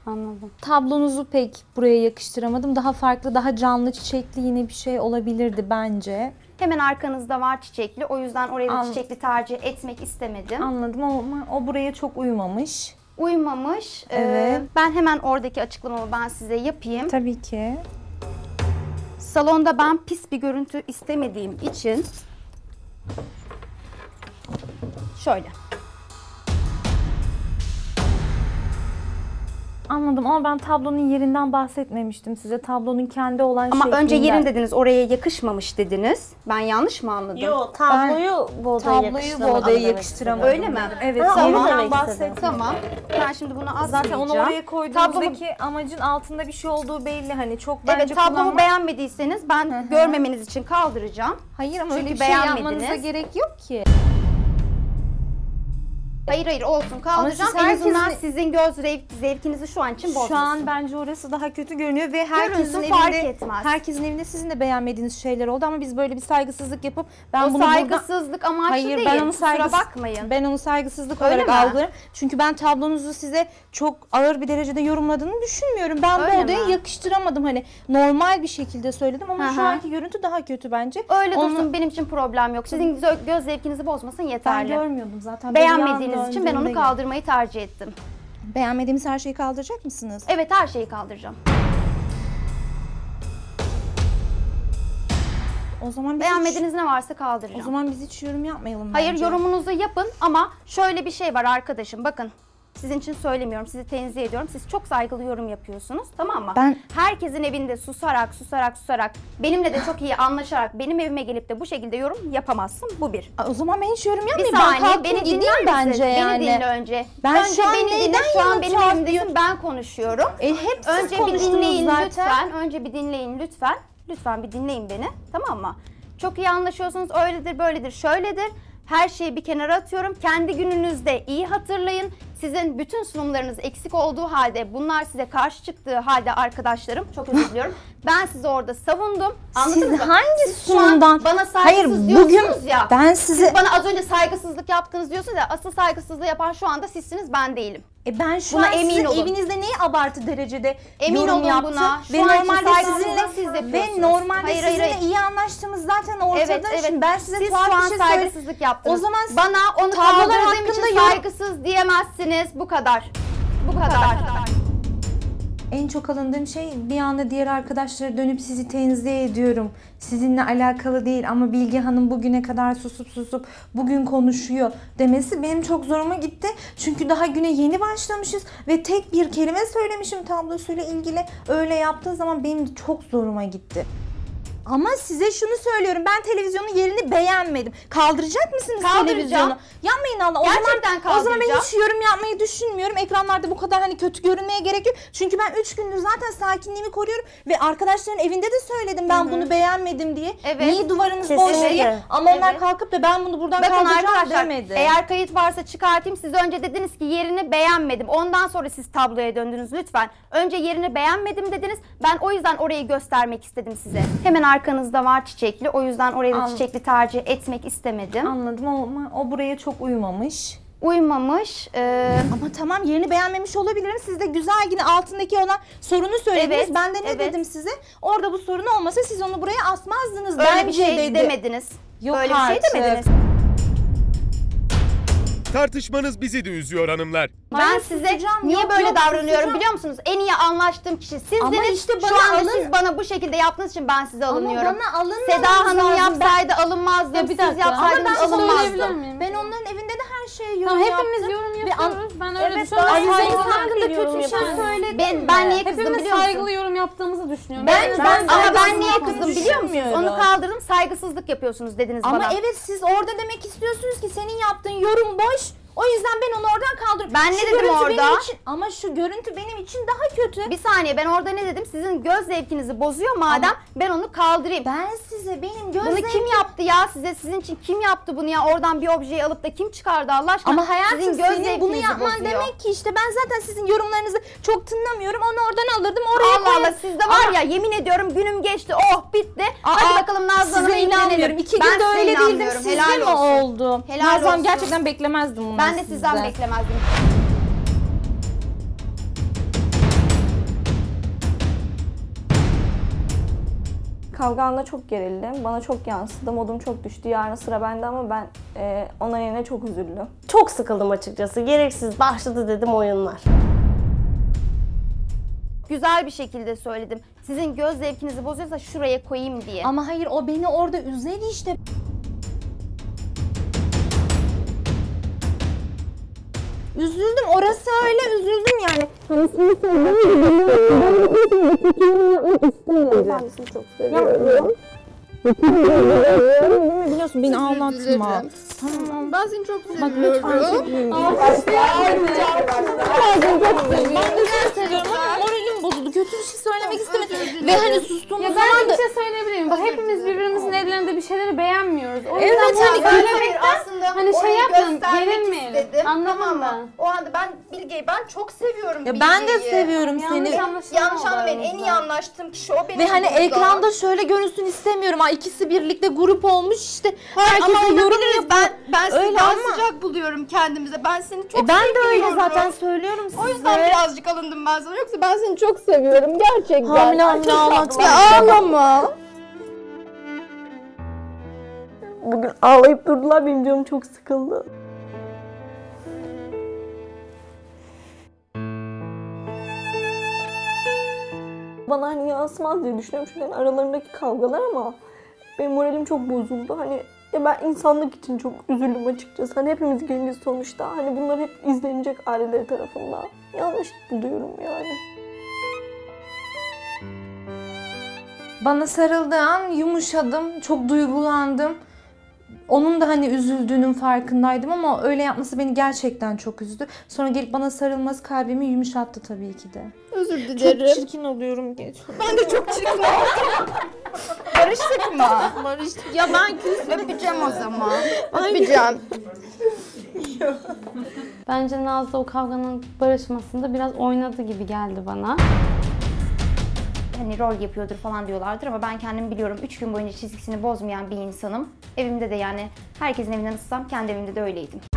Anladım. Tablonuzu pek buraya yakıştıramadım. Daha farklı, daha canlı, çiçekli yine bir şey olabilirdi bence. Hemen arkanızda var çiçekli. O yüzden oraya da çiçekli tercih etmek istemedim. Anladım ama o buraya çok uymamış. Uymamış. Evet. Ben hemen oradaki açıklamamı ben size yapayım. Tabii ki. Salonda ben pis bir görüntü istemediğim için şöyle. Anladım ama ben tablonun yerinden bahsetmemiştim size. Tablonun kendi olan Ama şeklinden. önce yerin dediniz, oraya yakışmamış dediniz. Ben yanlış mı anladım? Yok, tabloyu Boda'ya yakıştıramadım. Öyle mi? Evet, Ha, onu yerinden demek bahsetmedim. Tamam. Ben şimdi bunu asmayacağım. Zaten onu oraya koyduğumuzdaki amacın altında bir şey olduğu belli. Hani çok bence evet, tablomu kullanmak... beğenmediyseniz ben görmemeniz için kaldıracağım. Hayır ama Çünkü öyle bir şey beğenmediniz. yapmanıza gerek yok ki. Hayır olsun, kaldıracağım. Ama En siz azından herkesin- sizin göz zevkinizi şu an için bozmasın. Şu an bence orası daha kötü görünüyor ve herkesin Görünsün, fark evinde, etmez. herkesin evinde sizin de beğenmediğiniz şeyler oldu ama biz böyle bir saygısızlık yapıp ben o bunu saygısızlık amaçlı Hayır, değil. ben onu Kusura bakmayın. Ben onu saygısızlık Öyle olarak mi? algılarım. Çünkü ben tablonuzu size çok ağır bir derecede yorumladığını düşünmüyorum. Ben Öyle bu odaya mi? yakıştıramadım. Hani normal bir şekilde söyledim ama Hı şu hı. anki görüntü daha kötü bence. Öyle Onu- dursun, benim için problem yok. Sizin göz zevkinizi bozmasın Ben yeterli. görmüyordum zaten. Böyle Beğenmediğiniz yan için ben onu döndüğümde- kaldırmayı tercih ettim. Beğenmediğimiz her şeyi kaldıracak mısınız? Evet, her şeyi kaldıracağım. O zaman biz Beğenmediğiniz ne varsa kaldıracağım. O zaman biz hiç yorum yapmayalım Hayır, bence. yorumunuzu yapın ama şöyle bir şey var arkadaşım, bakın. Sizin için söylemiyorum, sizi tenzih ediyorum. Siz çok saygılı yorum yapıyorsunuz, tamam mı? Ben- Herkesin evinde susarak, benimle de çok iyi anlaşarak benim evime gelip de bu şekilde yorum yapamazsın. Bu bir. O zaman ben hiç yorum Bir yapmayayım. Ben saniye, kalkayım beni gideyim dinler misin? bence yani. Beni dinle önce. Ben önce şu an beni dinle, neyden şu an yana benim tuhaf evimdesin, ben konuşuyorum. Hep siz Önce bir konuştunuz dinleyin zaten. lütfen. Önce bir dinleyin lütfen. Lütfen bir dinleyin beni. Tamam mı? Çok iyi anlaşıyorsunuz. Öyledir, böyledir, şöyledir. Her şeyi bir kenara atıyorum. Kendi gününüzde iyi hatırlayın. Sizin bütün sunumlarınız eksik olduğu halde, bunlar size karşı çıktığı halde arkadaşlarım, çok özür diliyorum. Ben sizi orada savundum. Anladınız Siz mı? hangi Siz şu an sunumdan? bana saygısız Hayır, diyorsunuz bugün ya. ben size- Siz bana az önce saygısızlık yaptınız diyorsunuz ya. Asıl saygısızlığı yapan şu anda sizsiniz, ben değilim. Ben şu Buna an emin sizin olun. evinizde neyi abartı derecede Emin yorum olun yaptım buna. Şu ve anki normalde saygısızlığı sizinle siz yapıyorsunuz. ve normalde Hayır, sizinle hayır. iyi anlaştığımız zaten ortada. Evet, evet. Şimdi ben size Siz tuhaf şu an bir şey söyleyeyim. saygısızlık yaptınız. O zaman bana onu tablolar kaldırdığım hakkında için yorum- saygısız diyemezsiniz. Bu kadar. Bu kadar. En çok alındığım şey bir anda diğer arkadaşlara dönüp sizi tenzih ediyorum. Sizinle alakalı değil ama Bilge Hanım bugüne kadar susup bugün konuşuyor demesi benim çok zoruma gitti. Çünkü daha güne yeni başlamışız ve tek bir kelime söylemişim tablosuyla ilgili. Öyle yaptığı zaman benim çok zoruma gitti. Ama size şunu söylüyorum, ben televizyonun yerini beğenmedim. Kaldıracak mısınız Kaldıracağım. televizyonu? Yapmayın Allah. Gerçekten O zaman ben kaldıracağım. hiç yorum yapmayı düşünmüyorum. Ekranlarda bu kadar hani kötü görünmeye gerek yok. Çünkü ben 3 gündür zaten sakinliğimi koruyorum ve arkadaşların evinde de söyledim ben bunu beğenmedim diye. Evet. Niye duvarınız boş Kesinlikle. diye. Ama onlar Evet. kalkıp da ben bunu buradan Bakın kaldıracağım arkadaşlar, demedi. eğer kayıt varsa çıkartayım. Siz önce dediniz ki yerini beğenmedim. Ondan sonra siz tabloya döndünüz lütfen. Önce yerini beğenmedim dediniz. Ben o yüzden orayı göstermek istedim size. Hemen arkanızda var çiçekli. O yüzden oraya da çiçekli tercih etmek istemedim. Anladım ama o buraya çok uymamış. Uymamış. Ama tamam, yerini beğenmemiş olabilirim. Siz de güzel yine altındaki olan sorunu söylediniz. Evet, Ben de ne evet. dedim size? Orada bu sorun olmasa siz onu buraya asmazdınız. Öyle Bence bir şey dedi. demediniz. Yok Böyle bir şey artık. demediniz. Tartışmanız bizi de üzüyor hanımlar. Ben Hayır, size susacağım. niye Yok, böyle yok, davranıyorum susacağım. biliyor musunuz? En iyi anlaştığım kişi sizdiniz. Ama işte Şu bana anda alın- siz bana bu şekilde yaptığınız için ben size alınıyorum. bana alınmamanız Seda Hanım lazım. yapsaydı alınmazdı. Ya bir Siz dakika. Ama yapsaydınız ben söyleyebilir alınmazdı. miyim? Ben onların evinde de her şeye yorum Tamam, yaptım. hepimiz yorum Ve yapıyoruz. Ben öyle Evet, düşünüyorum. daha Ayrıca saygılı hakkında bir yorum kötü bir şey yapıyorsun. söyledim. Ben niye kızdım Hepimiz biliyor musun? saygılı yorum yaptığımızı düşünüyorum. Ama ben niye saygısızlık kızdım biliyor musunuz? düşünmüyorum. Onu kaldırdım, saygısızlık yapıyorsunuz dediniz Ama bana. evet, siz orada demek istiyorsunuz ki senin yaptığın yorum boş. O yüzden ben onu oradan kaldırıyorum. Ben ne Şu dedim görüntü orada? benim için, ama şu görüntü benim için daha kötü. Bir saniye, ben orada ne dedim? Sizin göz zevkinizi bozuyor madem ben onu kaldırayım. Ben size benim göz Bunu zevkim- kim yaptı ya size? Sizin için kim yaptı bunu ya? Oradan bir objeyi alıp da kim çıkardı Allah aşkına? Ama hayatım, Sizin göz senin bunu zevkinizi yapman bozuyor. demek ki işte ben zaten sizin yorumlarınızı çok tınlamıyorum. Onu oradan alırdım, oraya Allah koyarım. Allah, sizde var ya, yemin ediyorum günüm geçti, oh bitti. Hadi bakalım Nazlı Hanım'a Size inanmıyorum. yüklenelim. 2 Ben günde size öyle değildim. inanmıyorum. Sizde Helal mi olsun. oldu? Helal Nazlı Hanım, olsun. gerçekten beklemezdim bunu Ben de sizden beklemezdim. kavga anında çok gerildim. Bana çok yansıdı. Modum çok düştü. Yarın sıra bende ama ben ona yine çok üzüldüm. Çok sıkıldım açıkçası. Gereksiz başladı dedim oyunlar. Güzel bir şekilde söyledim. Sizin göz zevkinizi bozuyorsa şuraya koyayım diye. Ama hayır, o beni orada üzer işte. Üzüldüm, orası öyle, üzüldüm yani. Kendisini çok seviyorum. Biliyorsun, beni ağlatma. Tamam. Ben seni çok seviyorum. Bak lütfen. Ben de seni seviyorum ama moralim bozuldu. Kötü bir şey söylemek istemedim. Ve hani sustuğumuz Ya zaman ben da... bir şey söyleyebilir miyim? Bak hepimiz birbirimizin ellerinde bir şeyleri beğenmiyoruz. O yüzden Evet, bunu hani söylemekten aslında hani şey orayı yapmayalım, göstermek gerilmeyelim. istedim. Anladın Tamam mı? mı? O anda ben Bilge'yi çok seviyorum Ya ben de Bilge'yi. seviyorum Yanlış seni. anlaşılma Yanlış oldu anlamayın. En iyi aramızda. anlaştığım kişi o benim. Ve hani burada. ekranda şöyle görünsün istemiyorum. Ha, ikisi birlikte grup olmuş işte. Herkese Ama yorum olabiliriz. yapıyor. Ben sizi Öyle daha ama- sıcak buluyorum kendimize. Ben seni çok Ben de öyle seviyorum. zaten söylüyorum size. O yüzden birazcık alındım ben sana. Yoksa ben seni çok seviyorum gerçekten. Hamile hamile ağlatma. Ya ağlama. Bugün ağlayıp durdular. Benim canım çok sıkıldı. Bana hani yansımaz diye düşünüyorum. Çünkü hani aralarındaki kavgalar ama benim moralim çok bozuldu. Hani ya ben insanlık için çok üzüldüm açıkçası. Hani hepimiz genciz sonuçta. Hani bunlar hep izlenecek aileleri tarafından. Yanlış buluyorum yani. Bana sarıldığı an yumuşadım, çok duygulandım. Onun da hani üzüldüğünün farkındaydım ama öyle yapması beni gerçekten çok üzdü. Sonra gelip bana sarılması kalbimi yumuşattı tabii ki de. Özür dilerim. Çok çirkin oluyorum geç. Ben de çok çirkin oldum. Barıştık mı? Barıştık. Ya ben Öpeceğim o zaman. Öpeceğim. Bence Nazlı o kavganın barışmasında biraz oynadı gibi geldi bana. Hani rol yapıyordur falan diyorlardır ama ben kendim biliyorum. 3 gün boyunca çizgisini bozmayan bir insanım. Evimde de yani herkesin evinden ıssam kendi evimde de öyleydim.